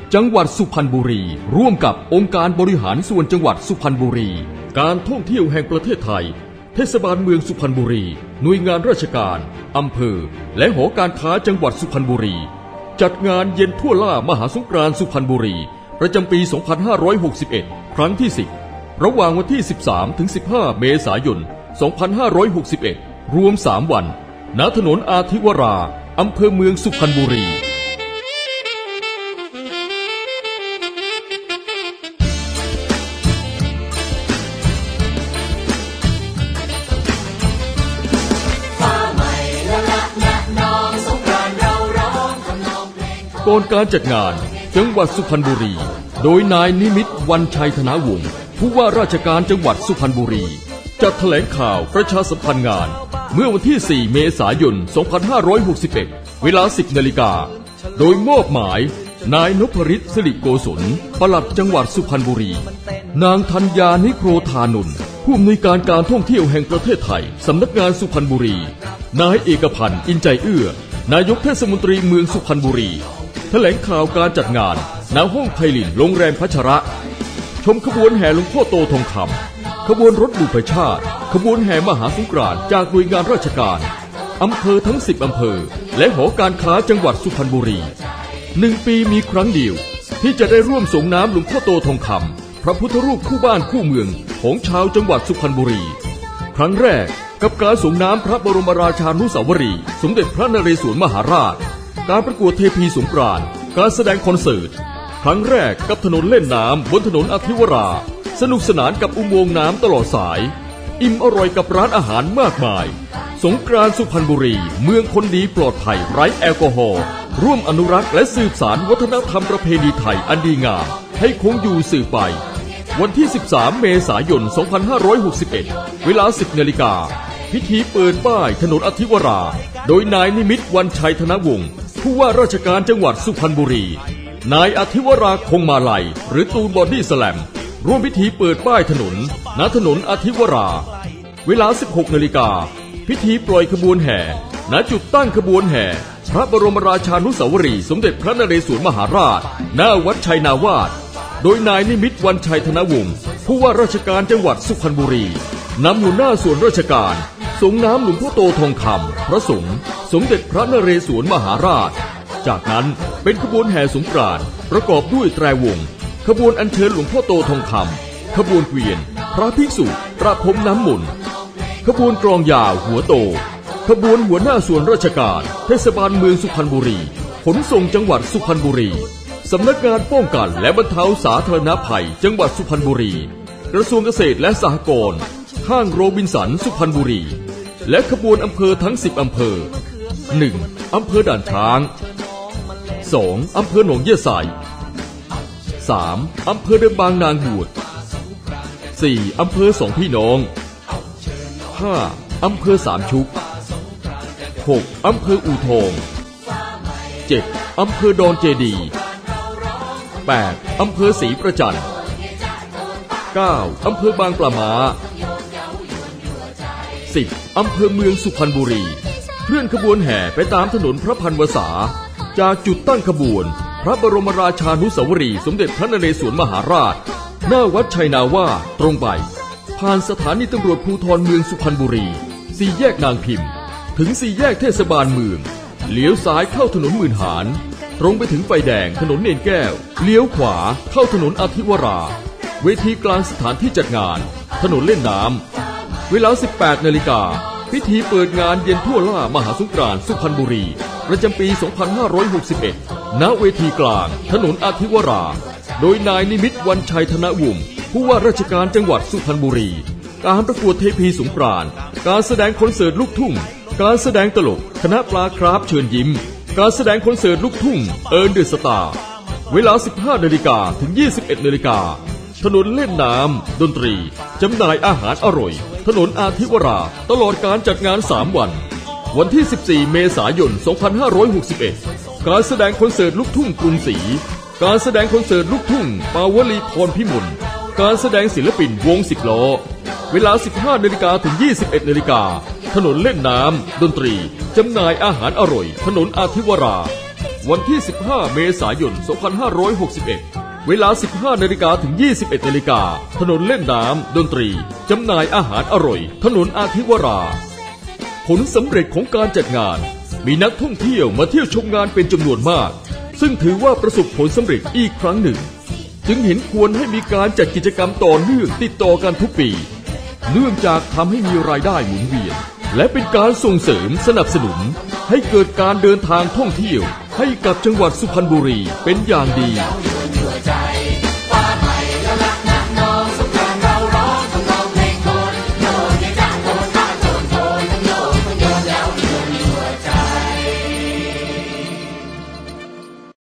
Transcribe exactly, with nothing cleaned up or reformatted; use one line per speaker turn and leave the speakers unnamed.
จังหวัดสุพรรณบุรีร่วมกับองค์การบริหารส่วนจังหวัดสุพรรณบุรีการท่องเที่ยวแห่งประเทศไทยเทศบาลเมืองสุพรรณบุรีหน่วยงานราชการอำเภอและหอการค้าจังหวัดสุพรรณบุรีจัดงานเย็นทั่วล่ามหาสงกรานต์สุพรรณบุรีประจำปี สองพันห้าร้อยหกสิบเอ็ด ครั้งที่สิบระหว่างวันที่ สิบสามถึงสิบห้า เมษายน สองพันห้าร้อยหกสิบเอ็ด รวม สาม วันณถนนอาทิวราอำเภอเมืองสุพรรณบุรีก่อนการจัดงานจังหวัดสุพรรณบุรีโดยนายนิมิตรวรรณชัยธนวงศ์ผู้ว่าราชการจังหวัดสุพรรณบุรีจัดแถลงข่าวประชาสัมพันธ์งานเมื่อวันที่ สี่ เมษายน สองพันห้าร้อยหกสิบเอ็ด เวลา สิบ นาฬิกาโดยมอบหมายนายนพฤทธิ์สิริโกศลปลัดจังหวัดสุพรรณบุรีนางธัญญานิโครธานนท์ผู้อำนวยการการท่องเที่ยวแห่งประเทศไทยสำนักงานสุพรรณบุรีนายเอกพันธ์อินใจเอื้อนายกเทศมนตรีเมืองสุพรรณบุรีแถลงข่าวการจัดงานณห้องไทยลินโรงแรมพัชระชมขบวนแห่หลวงพ่อโตทองคำขบวนรถบุพชาติขบวนแห่มหาสงกรานต์จากหน่วยงานราชการอำเภอทั้งสิบอำเภอและหอการค้าจังหวัดสุพรรณบุรีหนึ่งปีมีครั้งเดียวที่จะได้ร่วมส่งน้ำหลวงพ่อโตทองคำพระพุทธรูปคู่บ้านคู่เมืองของชาวจังหวัดสุพรรณบุรีครั้งแรกกับการส่งน้ำพระบรมราชานุสาวรีย์สมเด็จพระนเรศวรมหาราชการประกวดเทพีสงกรานต์การแสดงคอนเสิร์ตครั้งแรกกับถนนเล่นน้ำบนถนนอธิวราสนุกสนานกับอุโมงค์น้ำตลอดสายอิ่มอร่อยกับร้านอาหารมากมายสงกรานต์สุพรรณบุรีเมืองคนดีปลอดภัยไร้แอลกอฮอล์ร่วมอนุรักษ์และสืบสานวัฒนธรรมประเพณีไทยอันดีงามให้คงอยู่สืบไปวันที่ สิบสาม เมษายน สองพันห้าร้อยหกสิบเอ็ด เวลา สิบ นาฬิกาพิธีเปิดป้ายถนนอธิวราโดยนายนิมิตรวรรณชัยธนวงศ์ผู้ว่าราชการจังหวัดสุพรรณบุรีนายอธิวราคงมาลัยหรือตูนบอดี้สแลมร่วมพิธีเปิดป้ายถนนณถนนอธิวราเวลา สิบหก นาฬิกาพิธีปล่อยขบวนแห่ณจุดตั้งขบวนแห่พระบรมราชานุสาวรีย์สมเด็จพระนเรศวรมหาราชณวัดชัยนาวาสโดยนายนิมิตรวรรณชัยธนวงศ์ผู้ว่าราชการจังหวัดสุพรรณบุรีนำหัวหน้าส่วนราชการส่งน้ำหลวงพ่อโตทองคำพระสงฆ์สมเด็จพระนเรศวรมหาราชจากนั้นเป็นขบวนแห่สงกรานต์ประกอบด้วยแตรวงขบวนอัญเชิญหลวงพ่อโตทองคำขบวนเกวียนพระภิกษุประพรมน้ำมนต์ขบวนกลองยาวหัวโตขบวนหัวหน้าส่วนราชการเทศบาลเมืองสุพรรณบุรีขนส่งจังหวัดสุพรรณบุรีสำนักงานป้องกันและบรรเทาสาธารณภัยจังหวัดสุพรรณบุรีกระทรวงเกษตรและสหกรณ์ห้างโรบินสันสุพรรณบุรีและขบวนอำเภอทั้งสิบอำเภอ หนึ่ง อำเภอด่านช้าง สอง อำเภอหนองเยี่ยไซ สาม อำเภอเดิมบางนางบวช สี่ อำเภอสองพี่น้อง ห้า อำเภอสามชุก หก อำเภออู่ทอง เจ็ด อำเภอดอนเจดี แปด อำเภอศรีประจันทร์ เก้า อำเภอบางปลาม้า สิบ อำเภอเมืองสุพรรณบุรีเคลื่อนขบวนแห่ไปตามถนนพระพันวษาจากจุดตั้งขบวนพระบรมราชานุสาวรีย์สมเด็จพระนเรศวรมหาราชหน้าวัดชัยนาวาสตรงไปผ่านสถานีตำรวจภูธรเมืองสุพรรณบุรีสี่แยกนางพิมพ์ถึงสี่แยกเทศบาลเมืองเลี้ยวซ้ายเข้าถนนหมื่นหารตรงไปถึงไฟแดงถนนเนนแก้วเลี้ยวขวาเข้าถนนอธิวราเวทีกลางสถานที่จัดงานถนนเล่นน้ำเวลา สิบแปด นาฬิกาพิธีเปิดงานเย็นทั่วล่ามหาสงกรานต์สุพรรณบุรีประจำปี สองพันห้าร้อยหกสิบเอ็ด ณ เวทีกลางถนนอธิวราโดยนายนิมิตรวรรณชัยธนวงศ์ผู้ว่าราชการจังหวัดสุพรรณบุรีการประกวดเทพีสงกรานต์การแสดงคอนเสิร์ตลูกทุ่งการแสดงตลกคณะปลาคราฟเชิญยิ้มการแสดงคอนเสิร์ตลูกทุ่งเอิร์นเดอะสตาร์เวลา สิบห้า นาฬิกาถึง ยี่สิบเอ็ด นาฬิกาถนนเล่นน้ำดนตรีจำหน่ายอาหารอร่อยถนนอาทิวราตลอดการจัดงานสามวันวันที่ สิบสี่ เมษายน สองพันห้าร้อยหกสิบเอ็ด การแสดงคอนเสิร์ตลูกทุ่งกรุงศรีการแสดงคอนเสิร์ตลูกทุ่งปาวลีพรพิมลการแสดงศิลปินวงสิบล้อเวลา สิบห้า นาฬิกาถึง ยี่สิบเอ็ด นาฬิกาถนนเล่นน้ำดนตรีจำหน่ายอาหารอร่อยถนนอาทิวราวันที่สิบห้าเมษายนสองพันห้าร้อยหกสิบเอ็ดเวลา สิบห้านาฬิกา ถึง ยี่สิบเอ็ดนาฬิกาถนนเล่นน้ำดนตรีจำหน่ายอาหารอร่อยถนนอาทิวราผลสำเร็จของการจัดงานมีนักท่องเที่ยวมาเที่ยวชมงานเป็นจำนวนมากซึ่งถือว่าประสบผลสำเร็จอีกครั้งหนึ่งจึงเห็นควรให้มีการจัดกิจกรรมต่อเนื่องติดต่อกันทุกปีเนื่องจากทำให้มีรายได้หมุนเวียนและเป็นการส่งเสริมสนับสนุนให้เกิดการเดินทางท่องเที่ยวให้กับจังหวัดสุพรรณบุรีเป็นอย่างดี